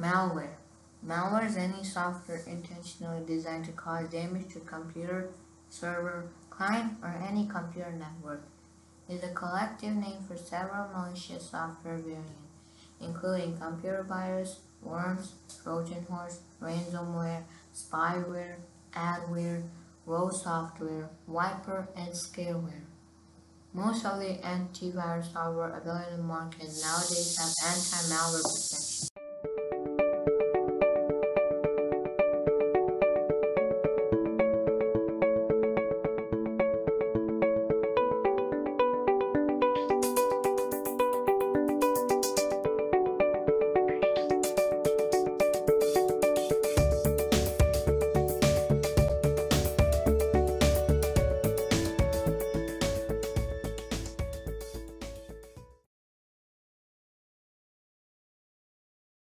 Malware. Malware is any software intentionally designed to cause damage to a computer, server, client, or any computer network. It is a collective name for several malicious software variants, including computer virus, worms, Trojan horse, ransomware, spyware, adware, raw software, wiper, and scareware. Most of the antivirus software available in the market nowadays have anti-malware protection.